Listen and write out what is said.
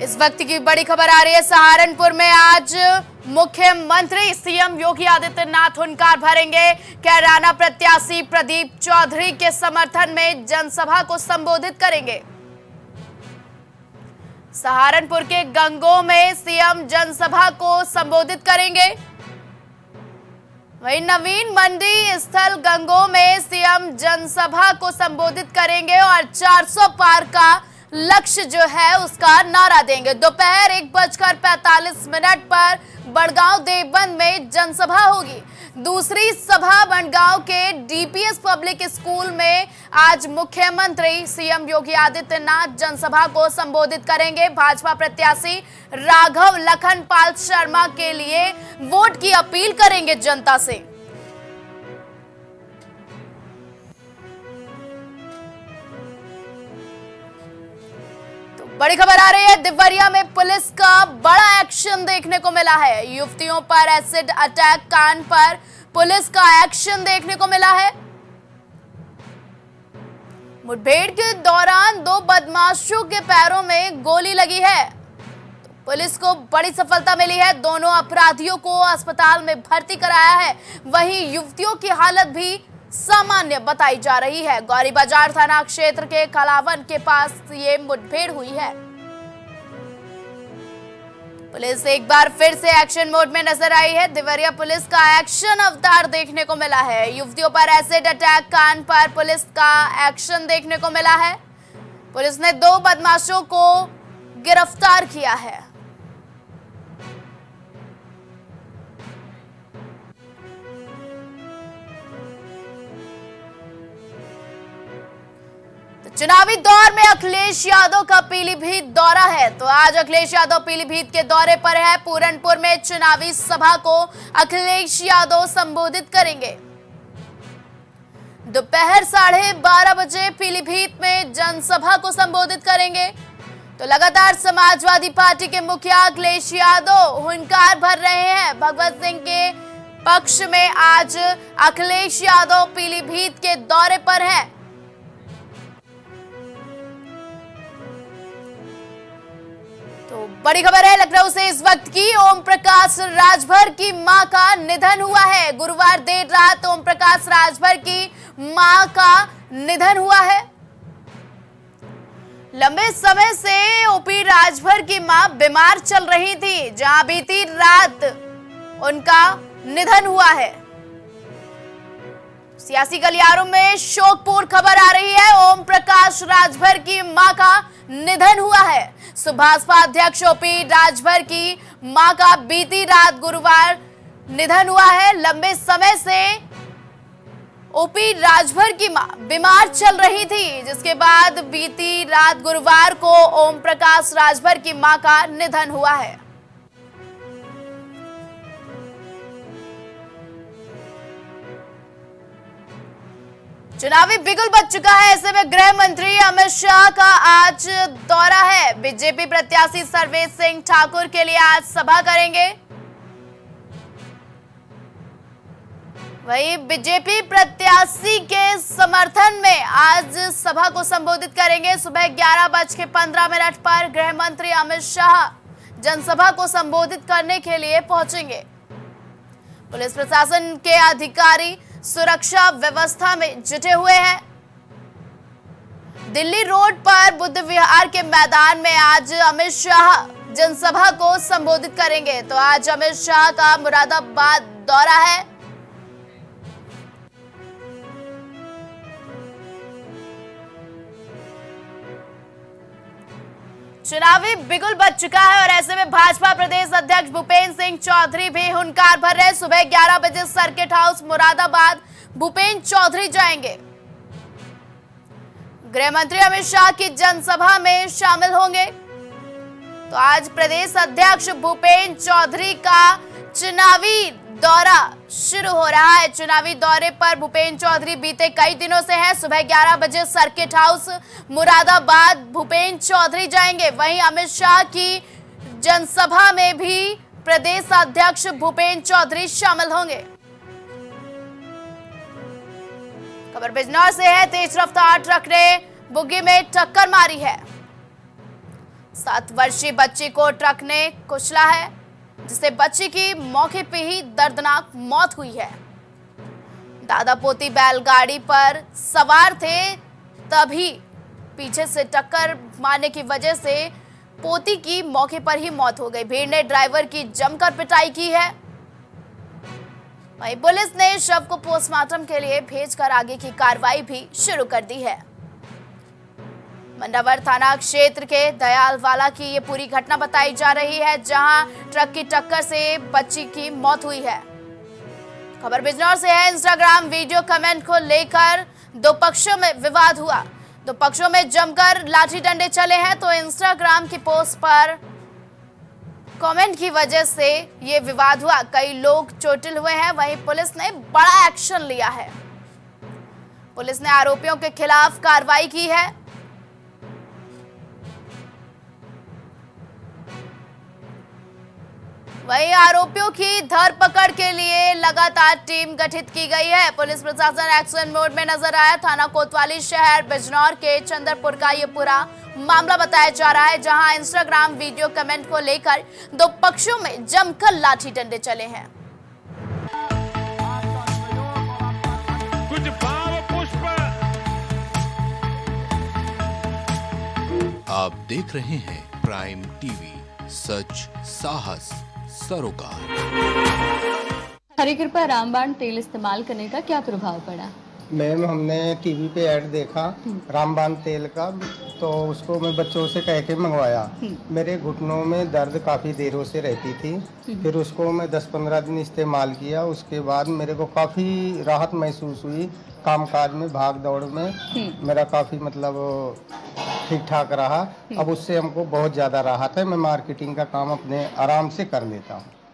इस वक्त की बड़ी खबर आ रही है। सहारनपुर में आज मुख्यमंत्री सीएम योगी आदित्यनाथ हुंकार भरेंगे। कैराना प्रत्याशी प्रदीप चौधरी के समर्थन में जनसभा को संबोधित करेंगे। सहारनपुर के गंगोह में सीएम जनसभा को संबोधित करेंगे। वहीं नवीन मंडी स्थल गंगोह में सीएम जनसभा को संबोधित करेंगे और 400 पार का लक्ष्य जो है उसका नारा देंगे। दोपहर 1:45 पर बड़गांव देवबंद में जनसभा होगी। दूसरी सभा बड़गांव के डीपीएस पब्लिक स्कूल में आज मुख्यमंत्री सीएम योगी आदित्यनाथ जनसभा को संबोधित करेंगे। भाजपा प्रत्याशी राघव लखनपाल शर्मा के लिए वोट की अपील करेंगे जनता से। बड़ी खबर आ रही है। देवरिया में पुलिस का बड़ा एक्शन देखने को मिला है। युवतियों पर एसिड अटैक कांड पर पुलिस का एक्शन देखने को मिला है। मुठभेड़ के दौरान 2 बदमाशों के पैरों में गोली लगी है। तो पुलिस को बड़ी सफलता मिली है। दोनों अपराधियों को अस्पताल में भर्ती कराया है। वहीं युवतियों की हालत भी सामान्य बताई जा रही है। गौरी बाजार थाना क्षेत्र के कलावन के पास ये मुठभेड़ हुई है। पुलिस एक बार फिर से एक्शन मोड में नजर आई है। देवरिया पुलिस का एक्शन अवतार देखने को मिला है। युवतियों पर एसिड अटैक कांड पर पुलिस का एक्शन देखने को मिला है। पुलिस ने 2 बदमाशों को गिरफ्तार किया है। चुनावी दौर में अखिलेश यादव का पीलीभीत दौरा है। तो आज अखिलेश यादव पीलीभीत के दौरे पर है। पूरनपुर में चुनावी सभा को अखिलेश यादव संबोधित करेंगे। दोपहर 12:30 बजे पीलीभीत में जनसभा को संबोधित करेंगे। तो लगातार समाजवादी पार्टी के मुखिया अखिलेश यादव हुंकार भर रहे हैं। भगवत सिंह के पक्ष में आज अखिलेश यादव पीलीभीत के दौरे पर हैं। तो बड़ी खबर है लखनऊ से इस वक्त की। ओम प्रकाश राजभर की मां का निधन हुआ है। गुरुवार देर रात ओम प्रकाश राजभर की मां का निधन हुआ है। लंबे समय से ओपी राजभर की मां बीमार चल रही थी, जहां बीती रात उनका निधन हुआ है। सियासी गलियारों में शोकपूर्ण खबर आ रही है। ओम प्रकाश राजभर की मां का निधन हुआ है। सुभाषपा अध्यक्ष ओपी राजभर की मां का बीती रात गुरुवार निधन हुआ है। लंबे समय से ओपी राजभर की मां बीमार चल रही थी, जिसके बाद बीती रात गुरुवार को ओम प्रकाश राजभर की मां का निधन हुआ है। चुनावी बिगुल बज चुका है। ऐसे में गृह मंत्री अमित शाह का आज दौरा है। बीजेपी प्रत्याशी सर्वेश सिंह ठाकुर के लिए आज सभा करेंगे। वहीं बीजेपी प्रत्याशी के समर्थन में आज सभा को संबोधित करेंगे। सुबह 11:15 पर गृह मंत्री अमित शाह जनसभा को संबोधित करने के लिए पहुंचेंगे। पुलिस प्रशासन के अधिकारी सुरक्षा व्यवस्था में जुटे हुए हैं। दिल्ली रोड पर बुद्ध विहार के मैदान में आज अमित शाह जनसभा को संबोधित करेंगे। तो आज अमित शाह का मुरादाबाद दौरा है। चुनावी बिगुल बज चुका है और ऐसे में भाजपा प्रदेश अध्यक्ष भूपेंद्र सिंह चौधरी भी हुंकार भर रहे। सुबह 11 बजे सर्किट हाउस मुरादाबाद भूपेंद्र चौधरी जाएंगे। गृह मंत्री अमित शाह की जनसभा में शामिल होंगे। तो आज प्रदेश अध्यक्ष भूपेंद्र चौधरी का चुनावी दौरा शुरू हो रहा है। चुनावी दौरे पर भूपेंद्र चौधरी बीते कई दिनों से हैं। सुबह 11 बजे सर्किट हाउस मुरादाबाद भूपेंद्र चौधरी जाएंगे। वहीं अमित शाह की जनसभा में भी प्रदेश अध्यक्ष भूपेंद्र चौधरी शामिल होंगे। खबर बिजनौर से है। तेज रफ्तार ट्रक ने बुग्गी में टक्कर मारी है। 7 वर्षीय बच्ची को ट्रक ने कुचला है, जिससे बच्ची की मौके पे ही दर्दनाक मौत हुई है। दादा पोती बैलगाड़ी पर सवार थे, तभी पीछे से टक्कर मारने की वजह से पोती की मौके पर ही मौत हो गई। भीड़ ने ड्राइवर की जमकर पिटाई की है। वहीं पुलिस ने शव को पोस्टमार्टम के लिए भेजकर आगे की कार्रवाई भी शुरू कर दी है। मंडावर थाना क्षेत्र के दयालवाला की ये पूरी घटना बताई जा रही है, जहां ट्रक की टक्कर से बच्ची की मौत हुई है। खबर बिजनौर से है। इंस्टाग्राम वीडियो कमेंट को लेकर दो पक्षों में विवाद हुआ। दो पक्षों में जमकर लाठी डंडे चले हैं, तो इंस्टाग्राम की पोस्ट पर कमेंट की वजह से ये विवाद हुआ। कई लोग चोटिल हुए हैं। वहीं पुलिस ने बड़ा एक्शन लिया है। पुलिस ने आरोपियों के खिलाफ कार्रवाई की है। वहीं आरोपियों की धरपकड़ के लिए लगातार टीम गठित की गई है। पुलिस प्रशासन एक्शन मोड में नजर आया। थाना कोतवाली शहर बिजनौर के चंद्रपुर का ये पूरा मामला बताया जा रहा है, जहां इंस्टाग्राम वीडियो कमेंट को लेकर दो पक्षों में जमकर लाठी डंडे चले हैं। कुछ भाव पुष्प। आप देख रहे हैं प्राइम टीवी, सच साहस सरोकार। हरी कृपा रामबाण तेल इस्तेमाल करने का क्या प्रभाव पड़ा? मैम, हमने टीवी पे ऐड देखा रामबाण तेल का, तो उसको मैं बच्चों से कह के मंगवाया। मेरे घुटनों में दर्द काफ़ी देरों से रहती थी। फिर उसको मैं 10-15 दिन इस्तेमाल किया। उसके बाद मेरे को काफ़ी राहत महसूस हुई। कामकाज में, भाग दौड़ में मेरा काफ़ी मतलब ठीक ठाक रहा। अब उससे हमको बहुत ज़्यादा राहत है। मैं मार्केटिंग का काम अपने आराम से कर लेता हूँ।